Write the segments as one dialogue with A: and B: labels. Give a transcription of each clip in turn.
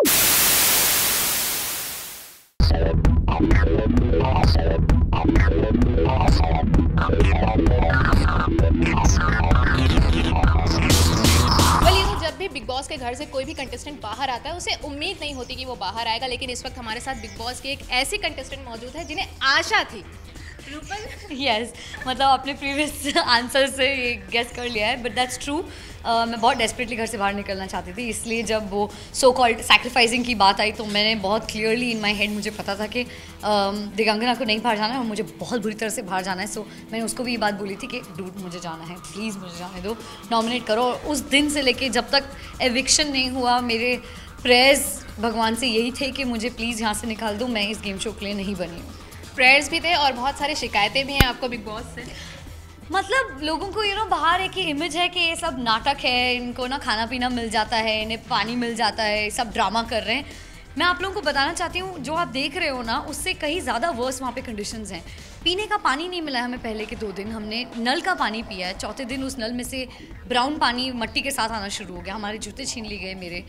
A: जब भी big Boss के घर से कोई भी कंटेस्टेंट बाहर आता है उसे उम्मीद नहीं होती कि वो बाहर आएगा, लेकिन इस वक्त हमारे साथ बिग बॉस के एक ऐसी कंटेस्टेंट मौजूद है जिन्हें आशा थी। रूपल
B: यस मतलब आपने प्रीवियस आंसर से ये गेस कर लिया है, बट दैट्स ट्रू। मैं बहुत डेस्परेटली घर से बाहर निकलना चाहती थी, इसलिए जब वो सो कॉल्ड सैक्रिफाइसिंग की बात आई तो मैंने बहुत क्लियरली इन माय हेड मुझे पता था कि दिगंगना को नहीं बाहर जाना है और मुझे बहुत बुरी तरह से बाहर जाना है। सो मैंने उसको भी ये बात बोली थी कि डूड मुझे जाना है, प्लीज़ मुझे जाने दो, नॉमिनेट करो। और उस दिन से लेके जब तक एविक्शन नहीं हुआ मेरे प्रेयर्स भगवान से यही थे कि मुझे प्लीज़ यहाँ से निकाल दो, मैं इस गेम शो के लिए नहीं बनी हूँ।
A: प्रेयर्स भी थे और बहुत सारी शिकायतें भी हैं आपको बिग बॉस से।
B: मतलब लोगों को बाहर एक ही इमेज है कि ये सब नाटक है, इनको ना खाना पीना मिल जाता है, इन्हें पानी मिल जाता है, सब ड्रामा कर रहे हैं। मैं आप लोगों को बताना चाहती हूँ जो आप देख रहे हो ना उससे कहीं ज़्यादा वर्स वहाँ पे कंडीशंस हैं। पीने का पानी नहीं मिला है हमें पहले के 2 दिन, हमने नल का पानी पिया है। चौथे दिन उस नल में से ब्राउन पानी मट्टी के साथ आना शुरू हो गया, हमारे जूते छीन लिए गए मेरे।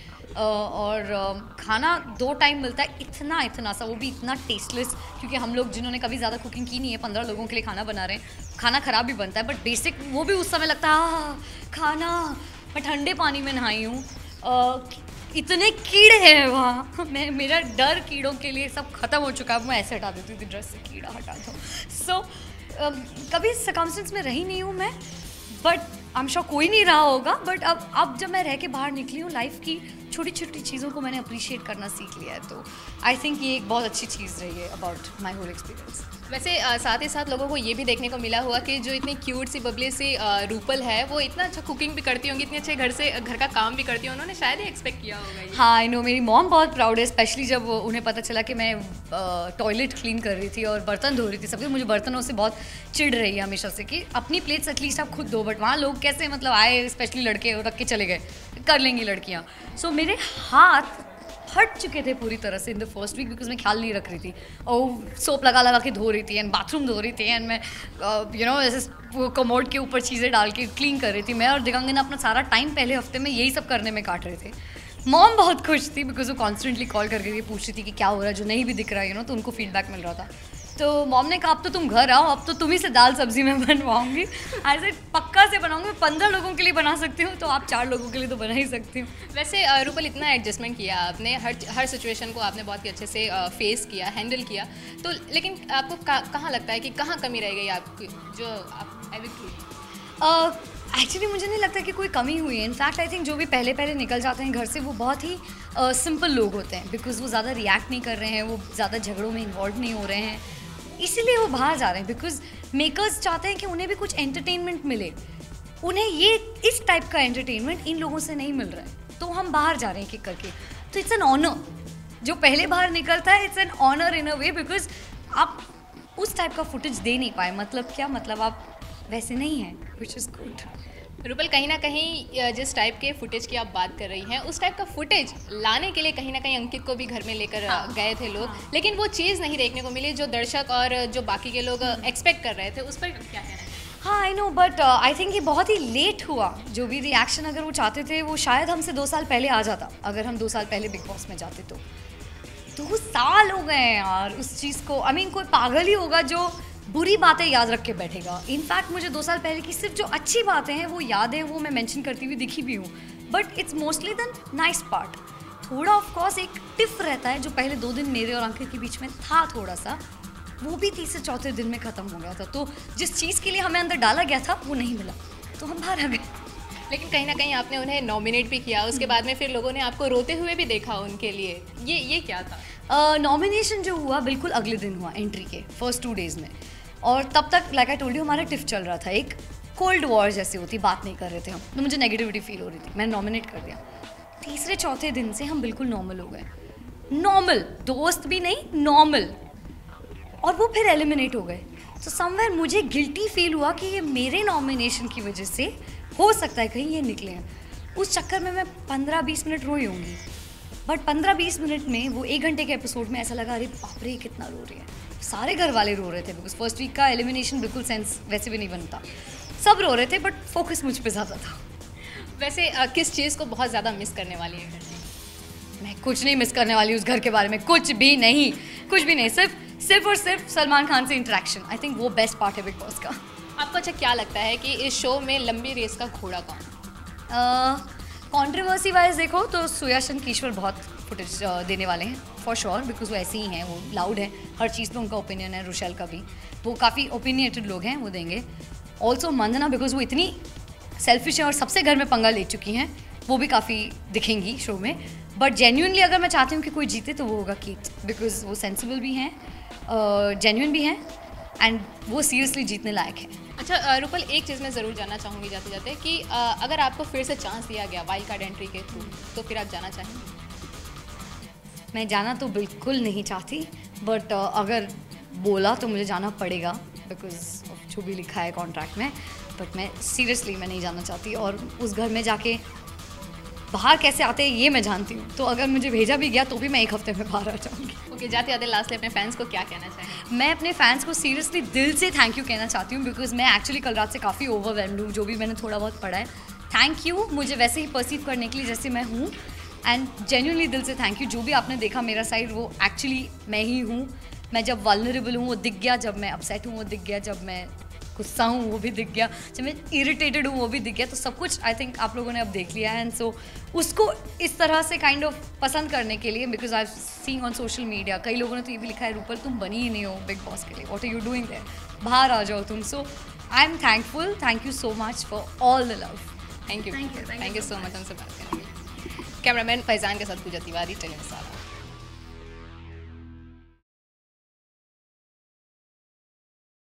B: और खाना 2 टाइम मिलता है, इतना सा, वो भी इतना टेस्टलेस, क्योंकि हम लोग जिन्होंने कभी ज़्यादा कुकिंग की नहीं है 15 लोगों के लिए खाना बना रहे हैं, खाना ख़राब भी बनता है बट बेसिक वो भी उस समय लगता है खाना। मैं ठंडे पानी में नहाई हूँ, इतने कीड़े हैं वहाँ, मेरा डर कीड़ों के लिए सब खत्म हो चुका है। मैं ऐसे हटा देती थी ड्रेस से, कीड़ा हटा दो। सो कभी सर्कमस्टेंस में रही नहीं हूँ मैं, बट आई एम श्योर कोई नहीं रहा होगा। बट अब जब मैं रह के बाहर निकली हूँ, लाइफ की छोटी छोटी चीज़ों को मैंने अप्रिशिएट करना सीख लिया है, तो आई थिंक ये एक बहुत अच्छी चीज़ रही है अबाउट माई होल एक्सपीरियंस।
A: वैसे साथ ही साथ लोगों को ये भी देखने को मिला हुआ कि जो इतनी क्यूट सी बबली सी रूपल है वो इतना अच्छा कुकिंग भी करती होंगी, इतने अच्छे घर का काम भी करती होंगी, उन्होंने शायद ही एक्सपेक्ट किया होगा ये।
B: हाँ आई नो, मेरी मॉम बहुत प्राउड है, स्पेशली जब उन्हें पता चला कि मैं टॉयलेट क्लीन कर रही थी और बर्तन धो रही थी। सबके मुझे बर्तनों से बहुत चिढ़ रही है हमेशा से कि अपनी प्लेट्स एटलीस्ट आप खुद धो, बट वहाँ लोग कैसे मतलब आए स्पेशली लड़के और रख के चले गए, कर लेंगी लड़कियाँ। सो मेरे हाथ फट चुके थे पूरी तरह से in the first week, because मैं ख्याल नहीं रख रही थी और सोप लगा के धो रही थी एंड बाथरूम धो रही थी एंड मैं ऐसे वो कमोड के ऊपर चीज़ें डाल के क्लीन कर रही थी। मैं और दिगंगना अपना सारा टाइम पहले हफ्ते में यही सब करने में काट रहे थे। मॉम बहुत खुश थी बिकॉज वो कॉन्स्टेंटली कॉल करके पूछ रही थी कि क्या हो रहा है, जो नहीं भी दिख रहा है तो उनको फीडबैक मिल रहा था। तो मॉम ने कहा अब तो तुम घर आओ, अब तो तुम ही से दाल सब्जी मैं बनवाऊंगी। ऐसे पक्का से बनाऊंगी, मैं 15 लोगों के लिए बना सकती हूँ तो आप 4 लोगों के लिए तो बना ही सकती हूँ।
A: वैसे रूपल इतना एडजस्टमेंट किया आपने, हर सिचुएशन को आपने बहुत ही अच्छे से फेस किया, हैंडल किया, तो लेकिन आपको कहाँ लगता है कि कहाँ कमी रह गई आपकी जो आप एविक्ट हुई?
B: एक्चुअली मुझे नहीं लगता कि कोई कमी हुई है। इनफैक्ट आई थिंक जो भी पहले निकल जाते हैं घर से वो बहुत ही सिंपल लोग होते हैं, बिकॉज वो ज़्यादा रिएक्ट नहीं कर रहे हैं, वो ज़्यादा झगड़ों में इन्वॉल्व नहीं हो रहे हैं, इसीलिए वो बाहर जा रहे हैं। बिकॉज मेकर्स चाहते हैं कि उन्हें भी कुछ एंटरटेनमेंट मिले, उन्हें ये इस टाइप का एंटरटेनमेंट इन लोगों से नहीं मिल रहा है, तो हम बाहर जा रहे हैं किक करके। तो इट्स एन ऑनर, जो पहले बाहर निकलता है it's an honour in a way, because आप उस टाइप का फुटेज दे नहीं पाए। मतलब क्या मतलब, आप वैसे नहीं हैं, विच इज़ गुड।
A: रूपल कहीं ना कहीं जिस टाइप के फुटेज की आप बात कर रही हैं उस टाइप का फुटेज लाने के लिए कहीं ना कहीं अंकित को भी घर में लेकर गए थे लोग, लेकिन वो चीज़ नहीं देखने को मिली जो दर्शक और जो बाकी के लोग एक्सपेक्ट कर रहे थे। उस पर क्या है?
B: हाँ I know, but I think ये बहुत ही लेट हुआ। जो भी रिएक्शन अगर वो चाहते थे वो शायद हमसे 2 साल पहले आ जाता, अगर हम 2 साल पहले बिग बॉस में जाते तो। 2 साल हो गए यार उस चीज़ को। आई मीन कोई पागल ही होगा जो बुरी बातें याद रख के बैठेगा। इनफैक्ट मुझे 2 साल पहले की सिर्फ जो अच्छी बातें हैं वो याद है, वो मैं मेंशन करती हुई दिखी भी हूँ, but it's mostly the nice part. थोड़ा ऑफ कोर्स एक टिफ रहता है जो पहले 2 दिन मेरे और अंकित के बीच में था थोड़ा सा, वो भी 3 से 4 दिन में ख़त्म हो गया था। तो जिस चीज़ के लिए हमें अंदर डाला गया था वो नहीं मिला, तो हम बाहर आ गए।
A: लेकिन कहीं ना कहीं आपने उन्हें नॉमिनेट भी किया, उसके बाद में फिर लोगों ने आपको रोते हुए भी देखा उनके लिए, ये क्या था?
B: नॉमिनेशन जो हुआ बिल्कुल अगले दिन हुआ, एंट्री के फर्स्ट 2 डेज़ में, और तब तक लाइक आई टोल्ड यू हमारा टिफ चल रहा था, एक कोल्ड वॉर जैसी होती, बात नहीं कर रहे थे हम, तो मुझे नेगेटिविटी फील हो रही थी, मैंने नॉमिनेट कर दिया। 3-4 दिन से हम बिल्कुल नॉर्मल हो गए, नॉर्मल, दोस्त भी नहीं, नॉर्मल, और वो फिर एलिमिनेट हो गए। तो समवेयर मुझे गिल्टी फील हुआ कि ये मेरे नॉमिनेशन की वजह से हो सकता है कहीं ये निकले हैं। उस चक्कर में मैं 15-20 मिनट रोई होंगी, बट 15-20 मिनट में वो 1 घंटे के एपिसोड में ऐसा लगा अरे बाप रे कितना रो रही है। सारे घर वाले रो रहे थे बिकॉज फर्स्ट वीक का एलिमिनेशन बिल्कुल सेंस वैसे भी नहीं बनता, सब रो रहे थे, बट फोकस मुझ पे ज़्यादा था।
A: वैसे किस चीज़ को बहुत ज़्यादा मिस करने वाली है?
B: मैं कुछ नहीं मिस करने वाली उस घर के बारे में, कुछ भी नहीं, सिर्फ और सिर्फ सलमान खान से इंटरेक्शन। आई थिंक वो बेस्ट पार्ट है बिग बॉस का।
A: आपको अच्छा क्या लगता है कि इस शो में लंबी रेस का घोड़ा कौन?
B: कंट्रोवर्सी वाइज देखो तो सुयश किश्वर बहुत फुटेज देने वाले हैं फॉर श्योर, बिकॉज वो ऐसे ही हैं, वो लाउड है, हर चीज़ पे उनका ओपिनियन है। रुशेल का भी, वो काफ़ी ओपिनियटेड लोग हैं, वो देंगे। ऑल्सो मंदना, बिकॉज वो इतनी सेल्फिश है और सबसे घर में पंगा ले चुकी हैं, वो भी काफ़ी दिखेंगी शो में। बट जेन्युइनली अगर मैं चाहती हूँ कि कोई जीते तो वो होगा कीत, बिकॉज वो सेंसिबल भी हैं, जेन्युइन भी हैं, एंड वो सीरियसली जीतने लायक है।
A: अच्छा रुपल, एक चीज़ मैं ज़रूर जानना चाहूँगी जाते जाते कि अगर आपको फिर से चांस दिया गया वाइल्ड कार्ड एंट्री के थ्रू, तो फिर आप जाना चाहेंगे?
B: मैं जाना तो बिल्कुल नहीं चाहती, बट अगर बोला तो मुझे जाना पड़ेगा, बिकॉज जो भी लिखा है कॉन्ट्रैक्ट में। बट मैं सीरियसली मैं नहीं जाना चाहती, और उस घर में जाके बाहर कैसे आते हैं ये मैं जानती हूँ, तो अगर मुझे भेजा भी गया तो भी मैं 1 हफ्ते में बाहर आ जाऊँगी।
A: ओके, जाते जाते लास्टली अपने फैंस को क्या कहना चाहेंगे?
B: मैं अपने फैंस को सीरियसली दिल से थैंक यू कहना चाहती हूँ, बिकॉज मैं एक्चुअली कल रात से काफ़ी ओवरवेल्म्ड हूँ, जो भी मैंने थोड़ा बहुत पढ़ा है। थैंक यू मुझे वैसे ही परसीव करने के लिए जैसे मैं हूँ, एंड जेन्युइनली दिल से थैंक यू। जो भी आपने देखा मेरा साइड, वो एक्चुअली मैं ही हूँ। मैं जब वल्नरेबल हूँ वो दिख गया, जब मैं अपसेट हूँ वो दिख गया, जब मैं गुस्सा हूँ वो भी दिख गया, जब मैं इरिटेटेड हूँ वो भी दिख गया। तो सब कुछ आई थिंक आप लोगों ने अब देख लिया है, एंड सो उसको इस तरह से काइंड ऑफ पसंद करने के लिए, because I seeing on social media कई लोगों ने तो ये भी लिखा है, रूपल तुम बनी ही नहीं हो बिग बॉस के लिए, what are you doing there, बाहर आ जाओ तुम। So I am thankful, thank you so much for all the love.
A: Thank you so much हमसे बात करने के लिए। कैमरामैन फैजान के साथ पूजा तिवारी, टेलीविजन।